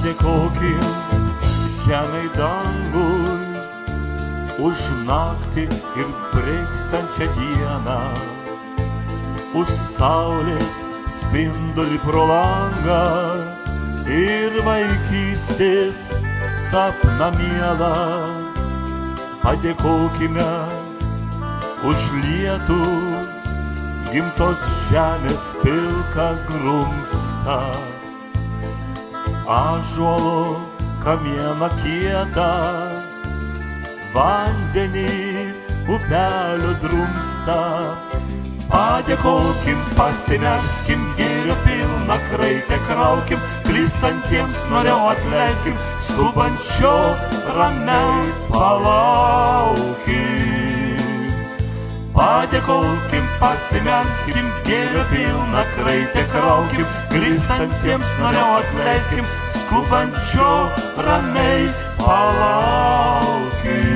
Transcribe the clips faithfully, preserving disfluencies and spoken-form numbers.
Padėkokim žemei dangui už naktį ir breikstančią dieną, už saulės spindulį pro langą ir vaikystės sapną mielą. Padėkokime už lietų, gimtos žemės pilką grumstą, ąžuolo kamieną kietą, vandenį upelio drumstą. Padėkokim, pasimelskim, gėrio pilną kraitę kraukim, klystantiems noriau atleiskim, skubančio ramiai palaukim. Padėkokim, pasimelskim, gėrio pilną kraitę kraukim, klystantiems noriau atleiskim, skubančio ramiai palaukim.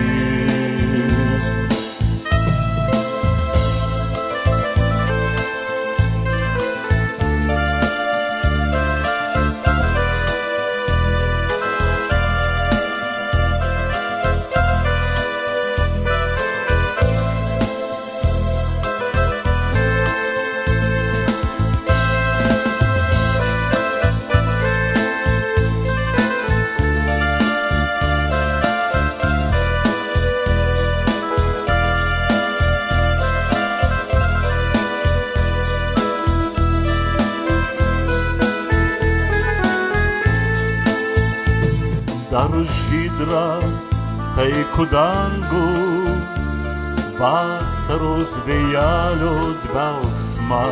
Dar žydra taikų dangų, vasaros vėjelio dvelksmą,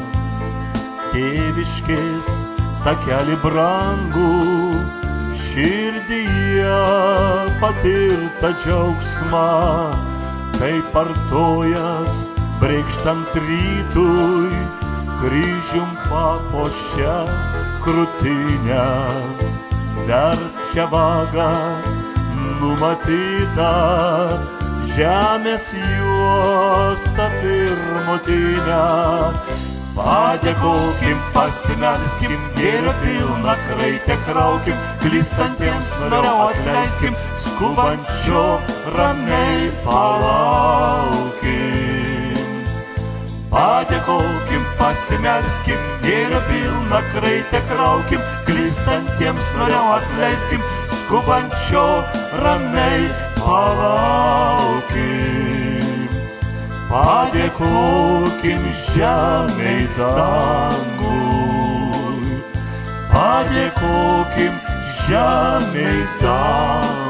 tėviškės takelį brangų, širdyje patirtą džiaugsmą, kaip artojas brėkštant rytui, kryžium papuošia krūtinę. Verčia vaga numatyta, žemės juosta pirmutinę. Padėkokim, pasimelskim, gėrio pilną kraitę kraukim, klystantiems noriau atleiskim, skubančio ramiai palaukim. Padėkokim, pasimelskim, gėrio pilną kraitę kraukim, klystantiems noriau atleiskim, skubančio ramiai palaukim. Padėkokim žemei dangui, padėkokim žemei dangui.